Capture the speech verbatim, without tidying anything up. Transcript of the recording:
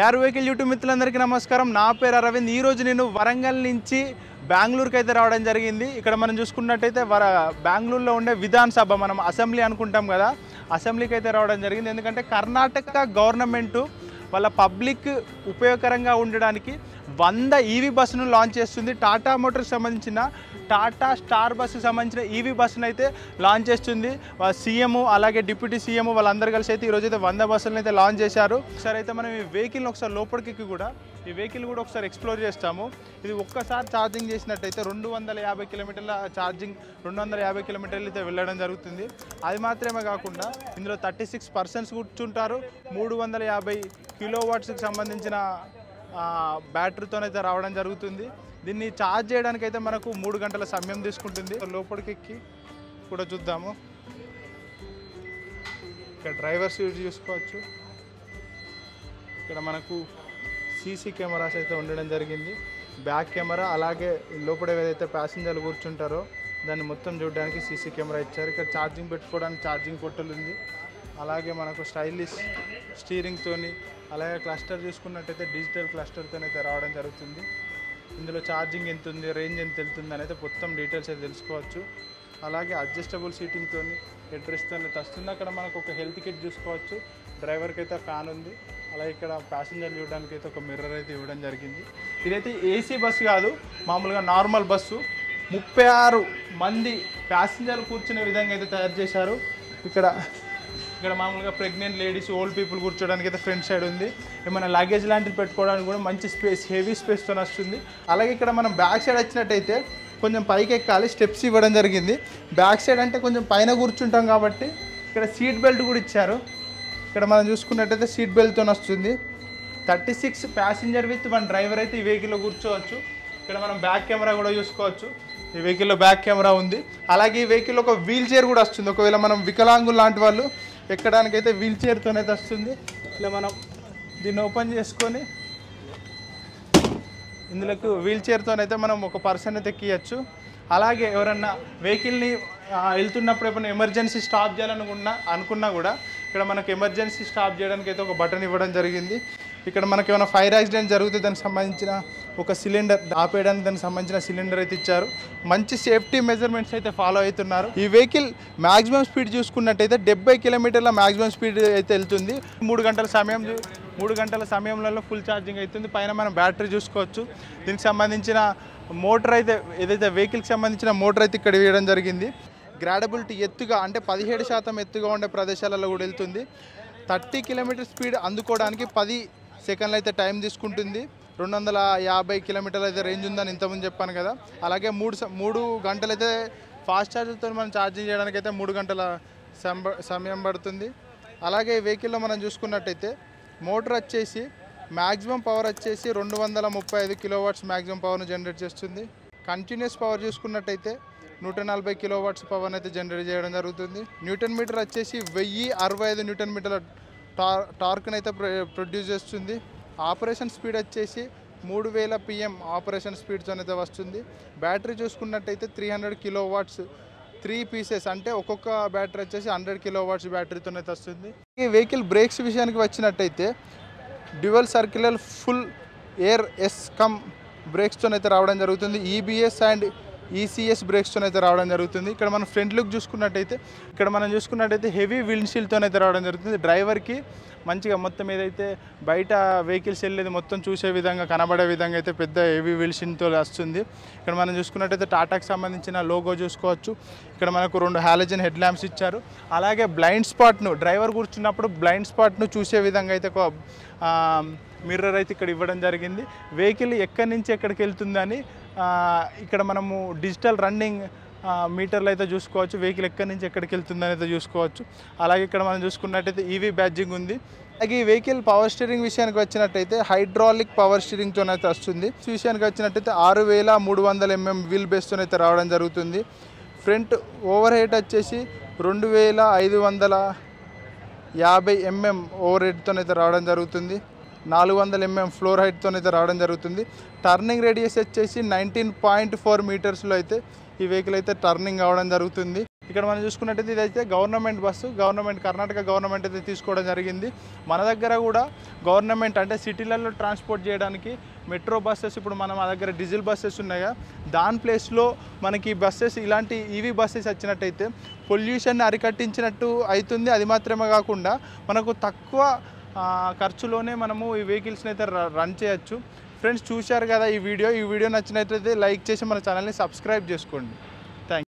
AR vehicle YouTube మిత్రులందరికీ నమస్కారం. నా పేరు అరవింద్. ఈరోజు నేను వరంగల్ నుంచి బెంగళూరుకి అయితే రావడం జరిగింది. ఇక్కడ మనం చూసుకున్నట్టయితే వర బెంగళూరులో ఉండే విధానసభ, మనం అసెంబ్లీ అనుకుంటాం కదా, అసెంబ్లీకి అయితే రావడం జరిగింది. ఎందుకంటే కర్ణాటక గవర్నమెంటు వాళ్ళ పబ్లిక్ ఉపయోగకరంగా ఉండడానికి వంద ఈవీ బస్సును లాంచ్ చేస్తుంది. టాటా మోటార్కి సంబంధించిన టాటా స్టార్ బస్సుకు సంబంధించిన ఈవీ బస్సును అయితే లాంచ్ చేస్తుంది. సీఎం అలాగే డిప్యూటీ సీఎం వాళ్ళందరూ కలిసి అయితే ఈరోజు అయితే వంద బస్సులను అయితే లాంచ్ చేశారు. ఒకసారి అయితే మనం ఈ వెహికల్ని ఒకసారి లోపలికి కూడా ఈ వెహికల్ కూడా ఒకసారి ఎక్స్ప్లోర్ చేస్తాము. ఇది ఒక్కసారి ఛార్జింగ్ చేసినట్టయితే రెండు వందల యాభై కిలోమీటర్ల ఛార్జింగ్ రెండు వందల యాభై కిలోమీటర్లు అయితే వెళ్ళడం జరుగుతుంది. అది మాత్రమే కాకుండా ఇందులో థర్టీ సిక్స్ పర్సన్స్ కూర్చుంటారు. మూడు వందల యాభై కిలో వాట్స్కి సంబంధించిన బ్యాటరీతోనైతే రావడం జరుగుతుంది. దీన్ని ఛార్జ్ చేయడానికి అయితే మనకు మూడు గంటల సమయం తీసుకుంటుంది. లోపలికి ఎక్కి కూడా చూద్దాము. ఇక్కడ డ్రైవర్ సీట్ చూసుకోవచ్చు. ఇక్కడ మనకు సీసీ కెమెరాస్ అయితే ఉండడం జరిగింది. బ్యాక్ కెమెరా అలాగే లోపల ఏదైతే ప్యాసింజర్లు కూర్చుంటారో దాన్ని మొత్తం చూడడానికి సీసీ కెమెరా ఇచ్చారు. ఇక్కడ ఛార్జింగ్ పెట్టుకోవడానికి ఛార్జింగ్ పొట్టలు ఉంది. అలాగే మనకు స్టైలిష్ స్టీరింగ్తోని అలాగే క్లస్టర్ చూసుకున్నట్టయితే డిజిటల్ క్లస్టర్తోనైతే రావడం జరుగుతుంది. ఇందులో ఛార్జింగ్ ఎంత ఉంది, రేంజ్ ఎంత వెళ్తుంది అనేది మొత్తం డీటెయిల్స్ అయితే తెలుసుకోవచ్చు. అలాగే అడ్జస్టబుల్ సీటింగ్తో హెడ్రెస్ట్తో వస్తుంది. అక్కడ మనకు ఒక హెల్త్ కిట్ చూసుకోవచ్చు. డ్రైవర్కి అయితే ఫ్యాన్ ఉంది. అలాగే ఇక్కడ ప్యాసింజర్ చూడడానికి అయితే ఒక మిర్రర్ అయితే ఇవ్వడం జరిగింది. ఇదైతే ఏసీ బస్సు కాదు, మామూలుగా నార్మల్ బస్సు. ముప్పై ఆరు మంది ప్యాసింజర్లు కూర్చునే విధంగా అయితే తయారు చేశారు. ఇక్కడ ఇక్కడ మామూలుగా ప్రెగ్నెంట్ లేడీస్, ఓల్డ్ పీపుల్ కూర్చోడానికి అయితే ఫ్రంట్ సైడ్ ఉంది. ఏమైనా లగేజ్ లాంటివి పెట్టుకోవడానికి కూడా మంచి స్పేస్, హెవీ స్పేస్తో వస్తుంది. అలాగే ఇక్కడ మనం బ్యాక్ సైడ్ వచ్చినట్టయితే కొంచెం పైకి ఎక్కాలి, స్టెప్స్ ఇవ్వడం జరిగింది. బ్యాక్ సైడ్ అంటే కొంచెం పైన కూర్చుంటాం కాబట్టి ఇక్కడ సీట్ బెల్ట్ కూడా ఇచ్చారు. ఇక్కడ మనం చూసుకున్నట్టయితే సీట్ బెల్ట్తో వస్తుంది. Thirty six passenger with one driver అయితే ఈ వెహికల్లో కూర్చోవచ్చు. ఇక్కడ మనం బ్యాక్ కెమెరా కూడా చూసుకోవచ్చు. ఈ వెహికల్లో బ్యాక్ కెమెరా ఉంది. అలాగే ఈ వెహికల్లో ఒక వీల్ చైర్ కూడా వస్తుంది. ఒకవేళ మనం వికలాంగులు లాంటి వాళ్ళు ఎక్కడానికైతే వీల్ చైర్తోనైతే వస్తుంది. ఇలా మనం దీన్ని ఓపెన్ చేసుకొని ఇందులోకి వీల్ చైర్తోనైతే మనం ఒక పర్సన్ అయితే ఎక్కియచ్చు. అలాగే ఎవరన్నా వెహికల్ని వెళ్తున్నప్పుడు ఏమైనా ఎమర్జెన్సీ స్టాప్ చేయాలనుకున్నా అనుకున్నా కూడా ఇక్కడ మనకు ఎమర్జెన్సీ స్టాప్ చేయడానికి అయితే ఒక బటన్ ఇవ్వడం జరిగింది. ఇక్కడ మనకి ఏమైనా ఫైర్ యాక్సిడెంట్ జరిగితే దానికి సంబంధించిన ఒక సిలిండర్ ఆపేయడానికి దానికి సంబంధించిన సిలిండర్ అయితే ఇచ్చారు. మంచి సేఫ్టీ మెజర్మెంట్స్ అయితే ఫాలో అవుతున్నారు. ఈ వెహికల్ మ్యాక్సిమం స్పీడ్ చూసుకున్నట్టయితే డెబ్బై కిలోమీటర్ల మ్యాక్సిమం స్పీడ్ అయితే వెళ్తుంది. మూడు గంటల సమయం మూడు గంటల సమయంలో ఫుల్ ఛార్జింగ్ అవుతుంది. పైన మనం బ్యాటరీ చూసుకోవచ్చు. దీనికి సంబంధించిన మోటార్ అయితే ఏదైతే వెహికల్కి సంబంధించిన మోటార్ అయితే ఇక్కడ వేయడం జరిగింది. గ్రాడబిలిటీ ఎత్తుగా అంటే పదిహేడు శాతం ఎత్తుగా ఉండే ప్రదేశాలలో కూడా వెళ్తుంది. థర్టీ కిలోమీటర్ స్పీడ్ అందుకోవడానికి పది సెకండ్లు అయితే టైం తీసుకుంటుంది. రెండు వందల యాభై కిలోమీటర్లు అయితే రేంజ్ ఉందని ఇంతకుముందు చెప్పాను కదా. అలాగే మూడు మూడు గంటలు అయితే ఫాస్ట్ ఛార్జర్తో మనం ఛార్జింగ్ చేయడానికి అయితే మూడు గంటల సమయం పడుతుంది. అలాగే ఈ వెహికల్లో మనం చూసుకున్నట్టయితే మోటార్ వచ్చేసి మ్యాక్సిమం పవర్ వచ్చేసి రెండు వందల ముప్పై ఐదు కిలో వాట్స్ మ్యాక్సిమం పవర్ను జనరేట్ చేస్తుంది. కంటిన్యూస్ పవర్ చూసుకున్నట్టయితే నూట నలభై కిలో వాట్స్ పవర్ని అయితే జనరేట్ చేయడం జరుగుతుంది. న్యూటన్ మీటర్ వచ్చేసి వెయ్యి అరవై ఐదు న్యూటన్ మీటర్ల టార్ టార్క్ని అయితే ప్రొడ్యూస్ చేస్తుంది. ఆపరేషన్ స్పీడ్ వచ్చేసి మూడు వేల పిఎం ఆపరేషన్ స్పీడ్తో అయితే వస్తుంది. బ్యాటరీ చూసుకున్నట్టయితే three hundred kilowatts three pieces అంటే ఒక్కొక్క బ్యాటరీ వచ్చేసి హండ్రెడ్ కిలో వాట్స్ బ్యాటరీతో అయితే వస్తుంది. ఈ వెహికల్ బ్రేక్స్ విషయానికి వచ్చినట్టయితే dual circular full air S cam బ్రేక్స్తో అయితే రావడం జరుగుతుంది. ఈబిఎస్ అండ్ ఈసీఎస్ బ్రేక్స్తో అయితే రావడం జరుగుతుంది. ఇక్కడ మనం ఫ్రంట్ లుక్ చూసుకున్నట్టయితే ఇక్కడ మనం చూసుకున్నట్టయితే హెవీ విండ్షీల్డ్తో అయితే రావడం జరుగుతుంది. డ్రైవర్కి మంచిగా మొత్తం ఏదైతే బయట వెహికల్స్ వెళ్ళేది మొత్తం చూసే విధంగా కనబడే విధంగా అయితే పెద్ద హెవీ విండ్షీల్డ్తో వస్తుంది. ఇక్కడ మనం చూసుకున్నట్టయితే టాటాకి సంబంధించిన లోగో చూసుకోవచ్చు. ఇక్కడ మనకు రెండు హాలోజన్ హెడ్ ల్యాంప్స్ ఇచ్చారు. అలాగే బ్లైండ్ స్పాట్ను డ్రైవర్ కూర్చున్నప్పుడు బ్లైండ్ స్పాట్ను చూసే విధంగా అయితే ఒక మిర్రర్ అయితే ఇక్కడ ఇవ్వడం జరిగింది. వెహికల్ ఎక్కడి నుంచి ఎక్కడికి వెళ్తుందని ఇక్కడ మనము డిజిటల్ రన్నింగ్ మీటర్లు అయితే చూసుకోవచ్చు. వెహికల్ ఎక్కడి నుంచి ఎక్కడికి వెళ్తుందని అయితే చూసుకోవచ్చు. అలాగే ఇక్కడ మనం చూసుకున్నట్టయితే ఈవీ బ్యాడ్జింగ్ ఉంది. అలాగే ఈ వెహికల్ పవర్ స్టీరింగ్ విషయానికి వచ్చినట్టయితే హైడ్రాలిక్ పవర్ స్టీరింగ్తో అయితే వస్తుంది. విషయానికి వచ్చినట్టయితే ఆరు వేల మూడు వందల ఎంఎం వీల్ బేస్తో అయితే రావడం జరుగుతుంది. ఫ్రంట్ ఓవర్ హెడ్ వచ్చేసి రెండు వేల ఐదు వందల యాభై ఎంఎం ఓవర్ హెడ్తో అయితే రావడం జరుగుతుంది. నాలుగు వందల ఎంఎం ఫ్లోర్ హైట్తో అయితే రావడం జరుగుతుంది. టర్నింగ్ రేడియస్ వచ్చేసి నైన్టీన్ పాయింట్ ఫోర్ మీటర్స్లో అయితే ఈ వెహికల్ అయితే టర్నింగ్ అవ్వడం జరుగుతుంది. ఇక్కడ మనం చూసుకున్నట్టయితే ఇదైతే government bus, government Karnataka government అయితే తీసుకోవడం జరిగింది. మన దగ్గర కూడా గవర్నమెంట్ అంటే సిటీలలో ట్రాన్స్పోర్ట్ చేయడానికి మెట్రో బస్సెస్, ఇప్పుడు మనం మా దగ్గర డీజిల్ బస్సెస్ ఉన్నాయా, దాని ప్లేస్లో మనకి బస్సెస్ ఇలాంటి ఈవీ బస్సెస్ వచ్చినట్టయితే పొల్యూషన్ అరికట్టించినట్టు అవుతుంది. అది మాత్రమే కాకుండా మనకు తక్కువ ఖర్చులోనే మనము ఈ వెహికల్స్ని అయితే రన్ చేయొచ్చు. ఫ్రెండ్స్ చూశారు కదా ఈ వీడియో. ఈ వీడియో నచ్చినట్లయితే లైక్ చేసి మన ఛానల్ని సబ్స్క్రైబ్ చేసుకోండి.